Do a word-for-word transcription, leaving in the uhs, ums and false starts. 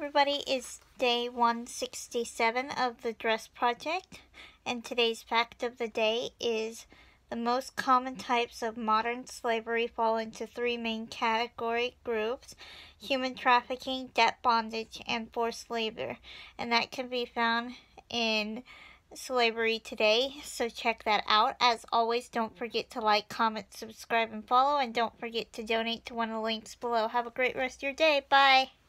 everybody, it's day one sixty-seven of the Dress Project, and today's fact of the day is the most common types of modern slavery fall into three main category groups: human trafficking, debt bondage, and forced labor, and that can be found in slavery today, so check that out. As always, don't forget to like, comment, subscribe, and follow, and don't forget to donate to one of the links below. Have a great rest of your day. Bye!